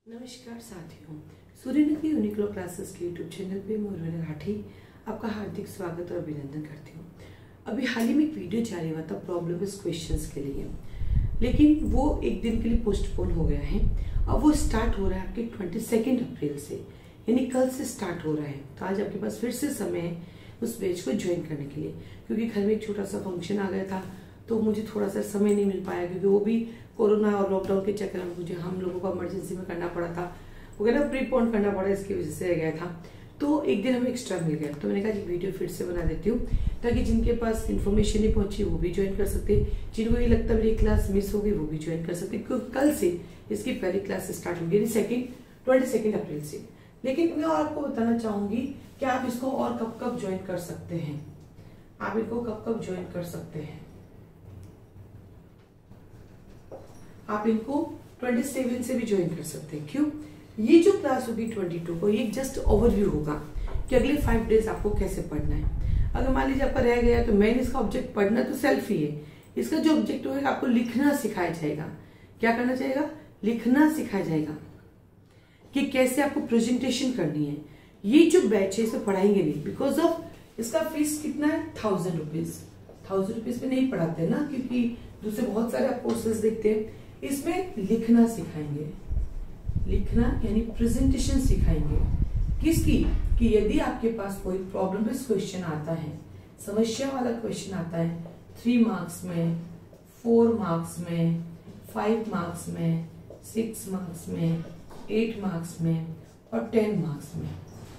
नमस्कार साथियों, Suryanagari Uniqlo classes के यूट्यूब चैनल पे मैं उर्मिला राठी आपका हार्दिक स्वागत और अभिनंदन करती हूँ। अभी हाल ही में एक वीडियो जारी हुआ था प्रॉब्लम क्वेश्चंस के लिए, लेकिन वो एक दिन के लिए पोस्टपोन हो गया है। अब वो स्टार्ट हो रहा है आपके 22 अप्रैल से, यानी कल से स्टार्ट हो रहा है। तो आज आपके पास फिर से समय है उस बैच को ज्वाइन करने के लिए, क्योंकि घर में एक छोटा सा फंक्शन आ गया था तो मुझे थोड़ा सा समय नहीं मिल पाया, क्योंकि वो भी कोरोना और लॉकडाउन के चक्कर में मुझे हम लोगों को इमरजेंसी में करना पड़ा था, वो कहना प्रीपोन करना पड़ा, इसकी वजह से गया था। तो एक दिन हमें एक्स्ट्रा मिल गया, तो मैंने कहा वीडियो फिर से बना देती हूँ ताकि जिनके पास इन्फॉर्मेशन नहीं पहुंची वो भी ज्वाइन कर सकते, जिनको ये लगता है मेरी क्लास मिस हो गई वो भी ज्वाइन कर सकते, क्योंकि कल से इसकी पहली क्लास स्टार्ट होगी, 22 अप्रैल से। लेकिन मैं आपको बताना चाहूंगी कि आप इसको और कब कब ज्वाइन कर सकते हैं, आप इनको कब कब ज्वाइन कर सकते हैं। आप इनको 27 से भी ज्वाइन कर सकते हैं। क्यों? ये जो क्लास होगी 22 को, ये जस्ट ओवरव्यू होगा कि अगले 5 डेज आपको कैसे पढ़ना है। अगर मान लीजिए आपका रह गया तो मेन इसका ऑब्जेक्ट पढ़ना तो सेल्फ ही है, इसका जो ऑब्जेक्ट होगा आपको लिखना सिखाया जाएगा। क्या करना चाहिएगा? लिखना सिखाया जाएगा कि कैसे आपको प्रेजेंटेशन करनी है। ये जो बैच है इसे पढ़ाएंगे नहीं, बिकॉज ऑफ इसका फीस कितना है 1000 रुपीज। 1000 रुपीज पे नहीं पढ़ाते ना, क्योंकि दूसरे बहुत सारे आप कोर्सेज देखते हैं। इसमें लिखना सिखाएंगे, लिखना यानी प्रेजेंटेशन सिखाएंगे। किसकी? कि यदि आपके पास कोई प्रॉब्लम बेस्ड क्वेश्चन आता है, समस्या वाला क्वेश्चन आता है 3 मार्क्स में, 4 मार्क्स में, 5 मार्क्स में, 6 मार्क्स में, 8 मार्क्स में और 10 मार्क्स में,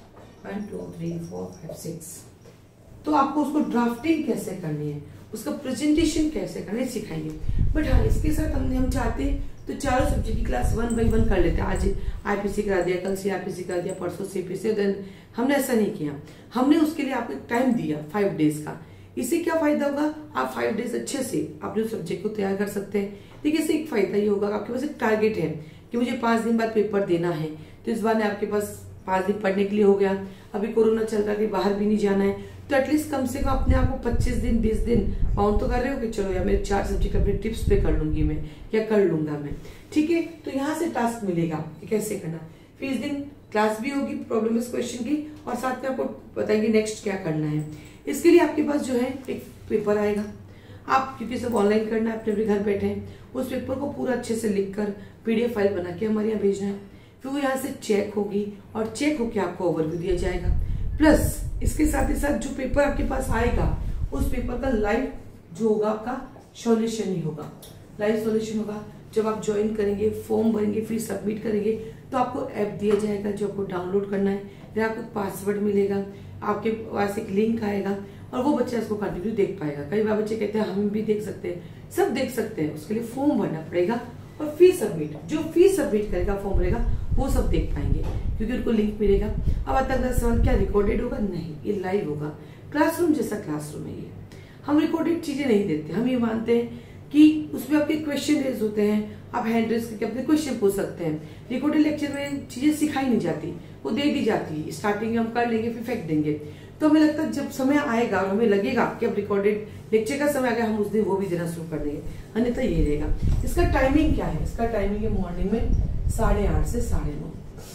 1 2 3 4 5 6, तो आपको उसको ड्राफ्टिंग कैसे करनी है, उसका प्रेजेंटेशन कैसे करना है सिखाएंगे। बट हाँ, इसके साथ हम चाहते तो चारों सब्जेक्ट की क्लास 1 by 1 कर लेते हैं। आज आईपीसी करा दिया, कल सीआरपीसी करा दिया, परसों सीपीसी, देन हमने ऐसा नहीं किया। हमने उसके लिए आपको टाइम दिया 5 डेज का। इससे क्या फायदा होगा? आप 5 डेज अच्छे से अपने सब्जेक्ट को तैयार कर सकते हैं। देखिए, इससे एक फायदा ये होगा, आपके पास एक टारगेट है कि मुझे 5 दिन बाद पेपर देना है, तो इस बार आपके पास 5 दिन पढ़ने के लिए हो गया। अभी कोरोना चल रहा है, बाहर भी नहीं जाना है, तो एटलीस्ट कम से कम अपने आप को 25 दिन 20 दिन काउंट तो कर रहे हो कि चलो यार मेरे 4 सब्जेक्ट अपने टिप्स पे कर लूंगी मैं, या कर लूंगा मैं। ठीक है, तो यहाँ से टास्क मिलेगा कि कैसे करना। फिर इस दिन क्लास भी होगी प्रॉब्लम बेस्ड क्वेश्चन की, और साथ में आपको बताएंगे नेक्स्ट क्या करना है। इसके लिए आपके पास जो है एक पेपर आएगा, आप क्योंकि सब ऑनलाइन करना है, अपने घर बैठे हैं, उस पेपर को पूरा अच्छे से लिख कर PDF फाइल बना के हमारे यहाँ भेजना है। फिर वो यहाँ से चेक होगी और चेक होके आपको ओवरव्यू दिया जाएगा। प्लस इसके साथ ही साथ जो पेपर आपके पास आएगा, उस पेपर का लाइव जो होगा आपका सॉल्यूशन ही होगा, लाइव सॉल्यूशन होगा। जब आप ज्वाइन करेंगे, फॉर्म भरेंगे, फिर सबमिट करेंगे, तो आपको ऐप दिया जाएगा जो आपको डाउनलोड करना है, फिर आपको पासवर्ड मिलेगा, आपके पास एक लिंक आएगा और वो बच्चा इसको कंटिन्यू देख पाएगा। कई बार बच्चे कहते हैं हम भी देख सकते हैं, सब देख सकते हैं, उसके लिए फॉर्म भरना पड़ेगा और फीस सबमिट, जो फीस सबमिट करेगा, फॉर्म भरेगा, वो सब देख पाएंगे क्योंकि उनको लिंक मिलेगा। अब आता है सवाल, क्या रिकॉर्डेड होगा? नहीं, ये लाइव होगा। क्लासरूम जैसा क्लासरूम है ये। हम रिकॉर्डेड चीजें नहीं देते, हम ये मानते हैं कि उसमें आपके क्वेश्चन रेज होते हैं, आप हैंड रेज करके अपने क्वेश्चन पूछ सकते हैं। रिकॉर्डेड लेक्चर में चीजें सिखाई नहीं जाती, वो दे दी जाती है, स्टार्टिंग में हम कर लेंगे फिर फेंक देंगे। तो हमें लगता है जब समय आएगा और हमें लगेगा कि अब रिकॉर्डेड लेक्चर का समय आ गया, हम उस दिन वो भी देना शुरू कर देंगे, अन्यथा ये रहेगा। इसका टाइमिंग क्या है? इसका टाइमिंग है मॉर्निंग में 8:30 से 9:30,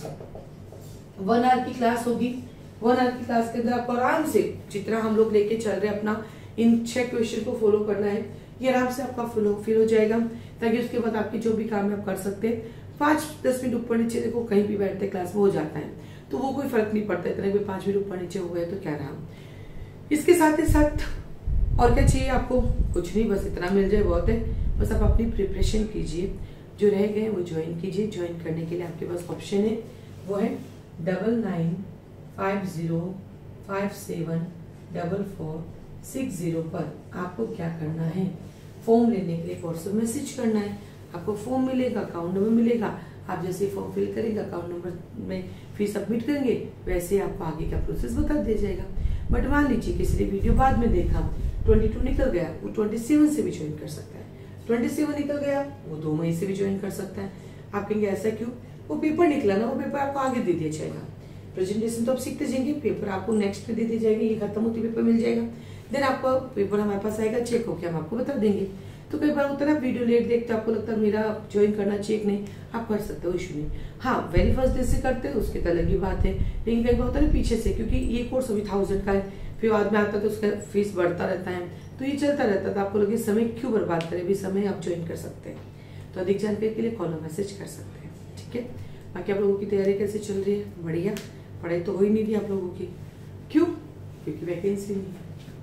1 आवर की क्लास होगी। 1 आवर की क्लास के अंदर आपको आराम से, जितना हम लोग लेके चल रहे हैं अपना, इन 6 क्वेश्चन को फॉलो करना है, ये आराम से आपका फिल हो जाएगा, ताकि उसके बाद आपके जो भी काम है आप कर सकते हैं। 5-10 मिनट ऊपर नीचे देखो कहीं भी बैठते क्लास में हो जाता है, तो वो कोई फर्क नहीं पड़ता, इतने भी 5 मिनट ऊपर नीचे हो गए तो क्या रहा। इसके साथ ही साथ और क्या चाहिए आपको? कुछ नहीं, बस इतना मिल जाए बहुत है। बस आप अपनी प्रिपरेशन कीजिए, जो रह गए वो ज्वाइन कीजिए। ज्वाइन करने के लिए आपके पास ऑप्शन है, वो है 9950574460 पर आपको क्या करना है, फॉर्म लेने के लिए व्हाट्सएप मैसेज करना है। आपको फॉर्म मिलेगा, अकाउंट नंबर मिलेगा, आप जैसे फॉर्म फिल करेंगे, अकाउंट नंबर में फीस सबमिट करेंगे, वैसे आपको आगे का प्रोसेस बता दिया जाएगा। बट मान लीजिए किसी ने वीडियो बाद में देखा, 22 निकल गया, वो 27 से भी ज्वाइन कर सकता है। 27 निकल गया, वो 2 मई से भी ज्वाइन कर सकता है। आप कहेंगे ऐसा क्यों? वो पेपर निकला ना, वो पेपर आपको आगे दे दिया जाएगा। प्रेजेंटेशन तो आप सीखते जाएंगे, पेपर आपको नेक्स्ट पे दे दिया जाएगा, ये खत्म होते पेपर मिल जाएगा, देन आपका पेपर हमारे पास आएगा, चेक होकर हम आपको बता देंगे। तो कई बार होता है ना, वीडियो लेट देखते आपको लगता है मेरा ज्वाइन करना चाहिए कि नहीं, आप कर सकते हो, इशू नहीं। हाँ, वेरी फर्स्ट डे से करते हैं उसकी तो अलग ही बात है, लेकिन कई बार होता है पीछे से, क्योंकि ये कोर्स अभी 1000 का है, फिर बाद में आता है तो उसका फीस बढ़ता रहता है, तो ये चलता रहता था। आपको लगे समय क्यों बर्बाद करें, भी समय आप ज्वाइन कर सकते हैं। तो अधिक जानकारी के लिए कॉल मैसेज कर सकते हैं, ठीक है। बाकी आप लोगों की तैयारी कैसे चल रही है? बढ़िया। पढ़ाई तो हो ही नहीं थी आप लोगों की, क्यों? क्योंकि वैकेंसी नहीं।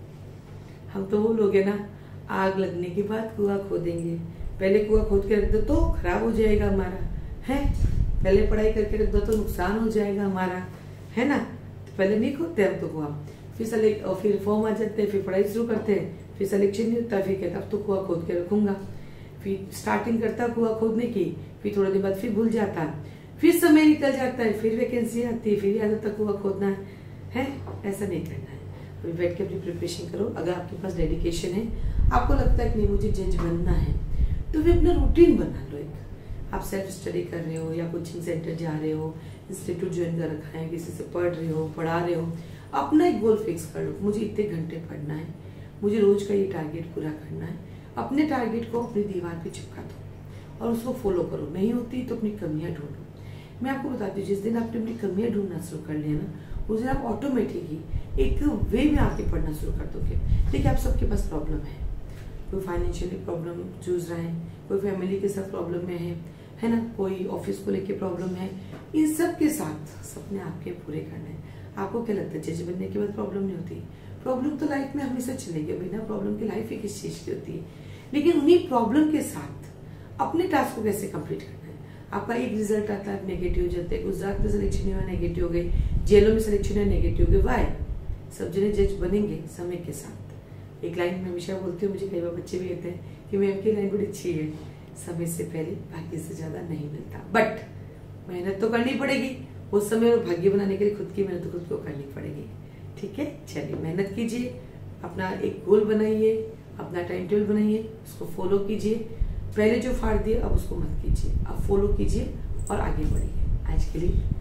हम तो वो लोग है ना, आग लगने के बाद कुआं खोदेंगे, पहले कुआं खोद के रख दो तो खराब हो जाएगा हमारा, है। पहले पढ़ाई करके रख दो तो नुकसान हो जाएगा हमारा, है ना। तो पहले नहीं खोदते हम तो कुआं, फिर फॉर्म आ जाते हैं, फिर पढ़ाई शुरू करते हैं, फिर सिलेक्शन नहीं होता, फिर कहता अब तो कुआं खोद के रखूंगा। फिर स्टार्टिंग करता कुआं खोदने की, फिर थोड़े दिन बाद फिर भूल जाता, फिर समय निकल जाता है, फिर वैकेंसी आती है, फिर याद आता कुआं खोदना है। ऐसा नहीं करना है। अभी बैठ के अपनी प्रिपरेशन करो। अगर आपके पास डेडिकेशन है, आपको लगता है कि नहीं मुझे जज बनना है, तो फिर अपना रूटीन बना लो एक। आप सेल्फ स्टडी कर रहे हो या कोचिंग सेंटर जा रहे हो, इंस्टीट्यूट ज्वाइन कर रखा है, किसी से पढ़ रहे हो, पढ़ा रहे हो, अपना एक गोल फिक्स कर लो, मुझे इतने घंटे पढ़ना है, मुझे रोज का ये टारगेट पूरा करना है। अपने टारगेट को अपनी दीवार पे चिपका दो और उसको फॉलो करो। नहीं होती तो अपनी कमियां ढूंढो। मैं आपको बताती हूँ, जिस दिन आपने अपनी कमियां ढूंढना शुरू कर लिया ना, उस दिन आप ऑटोमेटिकली एक वे में आके पढ़ना शुरू कर दोगे। देखिए, आप सबके पास प्रॉब्लम है, कोई फाइनेंशियली प्रॉब्लम जूझ रहा है, कोई फैमिली के साथ प्रॉब्लम में है ना, कोई ऑफिस को लेके प्रॉब्लम है। इन सब के साथ सपने आपके पूरे करने हैं। आपको क्या लगता है जज बनने के बाद प्रॉब्लम नहीं होती? प्रॉब्लम तो लाइफ में हमेशा चलेगी, बिना प्रॉब्लम की लाइफ ही किस चीज की होती है। लेकिन उन्हीं प्रॉब्लम के साथ अपने टास्क को कैसे कंप्लीट करना है। आपका एक रिजल्ट आता है, नेगेटिव हो जाते हैं, गुजरात में सिलेक्शन हुआ नेगेटिव हो गई, जेलों में सिलेक्शन हुआ नेगेटिव हो गई। वाई? सब जने जज बनेंगे समय के साथ। एक लाइन में हमेशा बोलती हूँ, मुझे कई बार बच्चे भी कहते हैं कि मैम की लाइन बड़ी अच्छी है, समय से पहले भाग्य से ज्यादा नहीं मिलता, बट मेहनत तो करनी पड़ेगी। उस समय और भाग्य बनाने के लिए खुद की मेहनत खुद को करनी पड़ेगी, ठीक है। चलिए, मेहनत कीजिए, अपना एक गोल बनाइए, अपना टाइम टेबल बनाइए, उसको फॉलो कीजिए। पहले जो फाड़ दिए अब उसको मत कीजिए, अब फॉलो कीजिए और आगे बढ़िए। आज के लिए